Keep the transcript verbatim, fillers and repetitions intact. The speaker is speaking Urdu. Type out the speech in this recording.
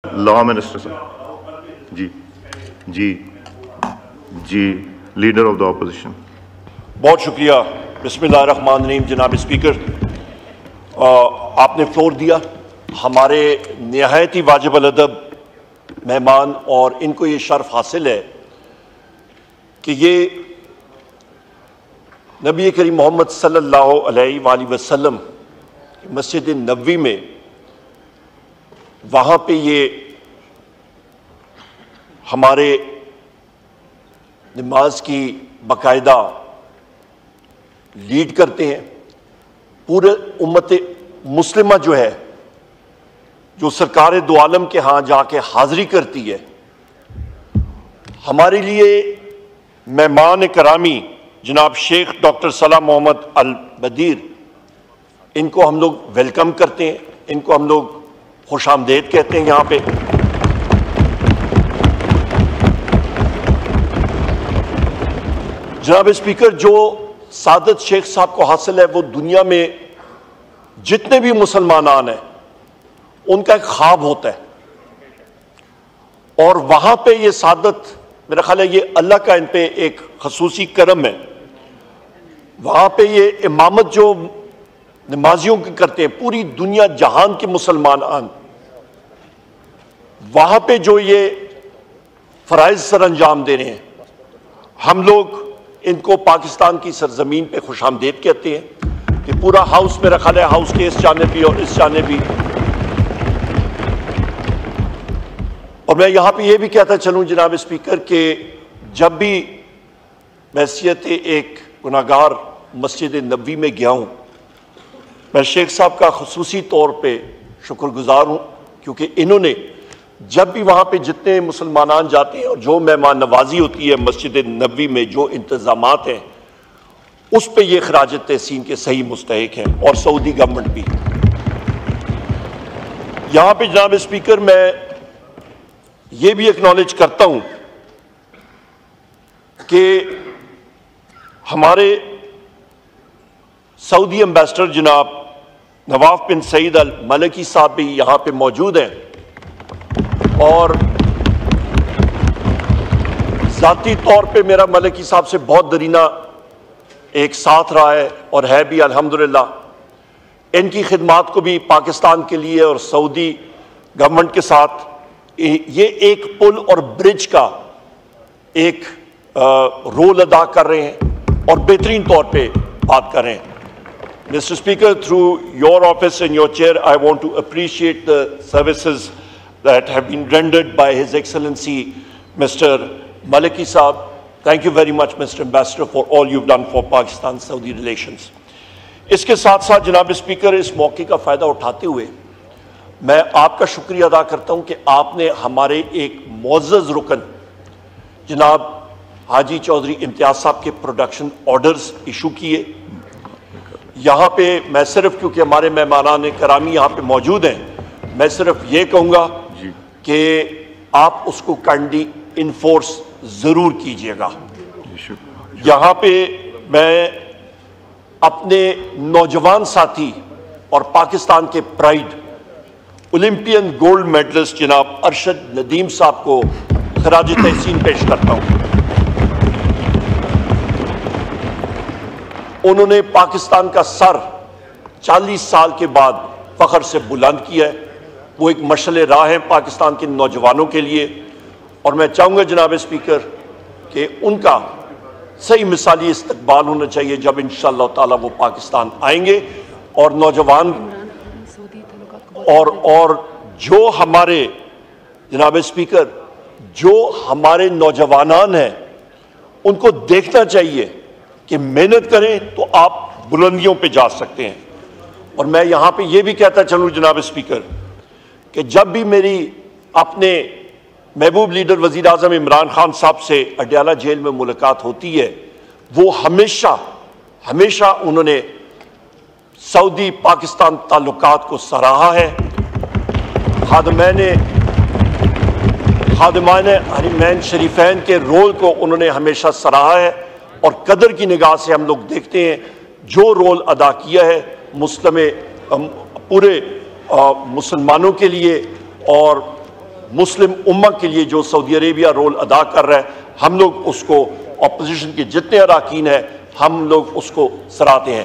Law Minister, sir. Ji, ji, ji, Leader of the Opposition. بہت شکریہ. بسم اللہ الرحمن الرحیم. جناب اسپیکر, آپ نے فلور دیا. ہمارے نہایت ہی واجب الادب مہمان اور ان کو یہ شرف حاصل ہے کہ یہ نبی کریم محمد صلی اللہ علیہ وآلہ وسلم مسجد نبوی میں وہاں پہ یہ ہمارے نماز کی باقاعدہ لیڈ کرتے ہیں. پورے امت مسلمہ جو ہے, جو سرکار دو عالم کے ہاں جا کے حاضری کرتی ہے, ہمارے لیے مہمان کرامی جناب شیخ ڈاکٹر صلاح محمد البدیر, ان کو ہم لوگ ویلکم کرتے ہیں, ان کو ہم لوگ خوش آمدید کہتے ہیں یہاں پہ. جناب اسپیکر, جو سعادت شیخ صاحب کو حاصل ہے وہ دنیا میں جتنے بھی مسلمانان ہیں ان کا ایک خواب ہوتا ہے, اور وہاں پہ یہ سعادت میرا خیال ہے یہ اللہ کا ان پہ ایک خصوصی کرم ہے. وہاں پہ یہ امامت جو نمازیوں کی کرتے ہیں, پوری دنیا جہان کے مسلمانان وہاں پہ جو یہ فرائض سر انجام دے رہے ہیں, ہم لوگ ان کو پاکستان کی سرزمین پہ خوش آمدید کہتے ہیں. کہ پورا ہاؤس میرا خیال ہے ہاؤس کے اس جانب بھی اور اس جانب بھی. اور میں یہاں پہ یہ بھی کہتا چلوں جناب اسپیکر کہ جب بھی بحیثیت ایک گناہگار مسجد نبوی میں گیا ہوں, میں شیخ صاحب کا خصوصی طور پہ شکر گزار ہوں, کیونکہ انہوں نے جب بھی وہاں پہ جتنے مسلمانان جاتے ہیں اور جو مہمان نوازی ہوتی ہے مسجد نبوی میں, جو انتظامات ہیں, اس پہ یہ خراج تحسین کے صحیح مستحق ہیں, اور سعودی گورنمنٹ بھی. یہاں پہ جناب اسپیکر میں یہ بھی ایکنالج کرتا ہوں کہ ہمارے سعودی امبیسڈر جناب نواف بن سعید الملکی صاحب بھی یہاں پہ موجود ہیں, اور ذاتی طور پہ میرا ملکی صاحب سے بہت درینہ ایک ساتھ رہا ہے اور ہے بھی الحمدللہ. ان کی خدمات کو بھی پاکستان کے لیے اور سعودی گورنمنٹ کے ساتھ یہ ایک پل اور برج کا ایک رول ادا کر رہے ہیں اور بہترین طور پہ بات کر رہے ہیں. Mister Speaker, through your office and your chair, I want to appreciate the services that have been rendered by His Excellency Mister Maliki Saab. Thank you very much, Mister Ambassador, for all you've done for Pakistan-Saudi relations. اس کے ساتھ ساتھ جناب اسپیکر, اس موقع کا فائدہ اٹھاتے ہوئے میں آپ کا شکریہ ادا کرتا ہوں کہ آپ نے ہمارے ایک معزز رکن جناب حاجی چودھری امتیاز صاحب کے پروڈکشن آرڈرز ایشو کیے. یہاں پہ میں صرف, کیونکہ ہمارے مہمانان کرامی یہاں پہ موجود ہیں, میں صرف یہ کہوں گا کہ آپ اس کو کائنڈلی انفورس ضرور کیجئے گا. یہاں پہ میں اپنے نوجوان ساتھی اور پاکستان کے پرائیڈ اولمپئن گولڈ میڈلسٹ جناب ارشد ندیم صاحب کو خراج تحسین پیش کرتا ہوں. انہوں نے پاکستان کا سر چالیس سال کے بعد فخر سے بلند کیا ہے. وہ ایک مشعل راہ ہیں پاکستان کے نوجوانوں کے لیے, اور میں چاہوں گا جناب اسپیکر کہ ان کا صحیح مثالی استقبال ہونا چاہیے جب انشاءاللہ تعالی وہ پاکستان آئیں گے. اور نوجوان اور اور جو ہمارے جناب اسپیکر جو ہمارے نوجوانان ہیں ان کو دیکھنا چاہیے کہ محنت کریں تو آپ بلندیوں پہ جا سکتے ہیں. اور میں یہاں پہ یہ بھی کہتا چلوں جناب اسپیکر کہ جب بھی میری اپنے محبوب لیڈر وزیر اعظم عمران خان صاحب سے اڈیالہ جیل میں ملاقات ہوتی ہے, وہ ہمیشہ ہمیشہ انہوں نے سعودی پاکستان تعلقات کو سراہا ہے. خادمین خادمان حرمین شریفین کے رول کو انہوں نے ہمیشہ سراہا ہے, اور قدر کی نگاہ سے ہم لوگ دیکھتے ہیں جو رول ادا کیا ہے مسلم پورے مسلمانوں کے لیے اور مسلم امہ کے لیے جو سعودی عربیہ رول ادا کر رہا ہے، ہم لوگ اس کو، اپوزیشن کے جتنے اراکین ہیں، ہم لوگ اس کو سراہتے ہیں۔